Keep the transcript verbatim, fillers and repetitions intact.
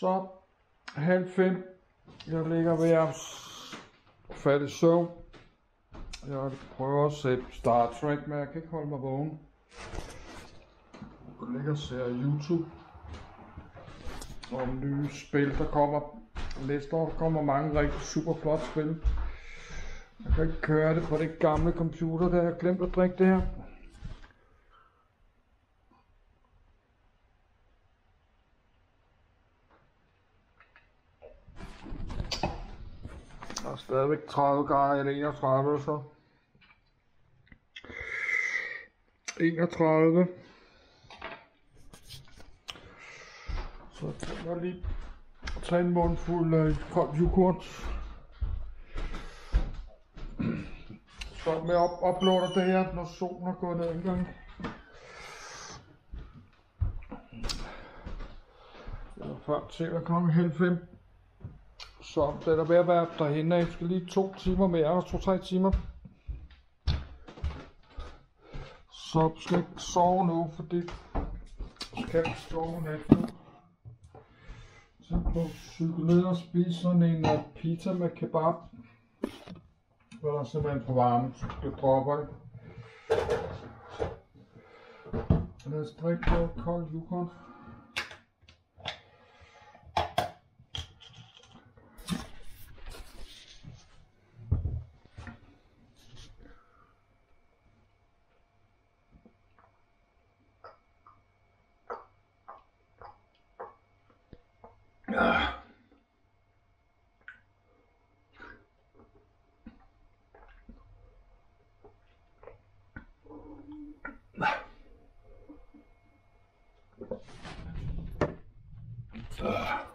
Så halv fem. Jeg ligger ved at falde i søvn. Jeg prøver at se Star Trek, men jeg kan ikke holde mig vågen. Jeg ligger og ser YouTube om nye spil, der kommer. Næste år kommer mange rigtig super flot spil. Jeg kan ikke køre det på det gamle computer, der jeg har glemt at drikke det her. Der er stadigvæk tredive grader, eller enogtredive så. enogtredive. Så jeg må lige tage en mundfuld af kold yoghurt. Så med op uploader det her, når solen er gået ned en gang. Eller før til at komme halv fem. Så det er der ved at være derhenne. Jeg skal lige to timer mere, to-tre timer. Så jeg skal ikke sove nu, fordi jeg skal ikke sove nat nu. Så på cykle ned og spise sådan en uh, pizza med kebab. Så er der simpelthen for varmt, så det dropper det. Lad os drikke noget kold yoghurt. Ja. Uh.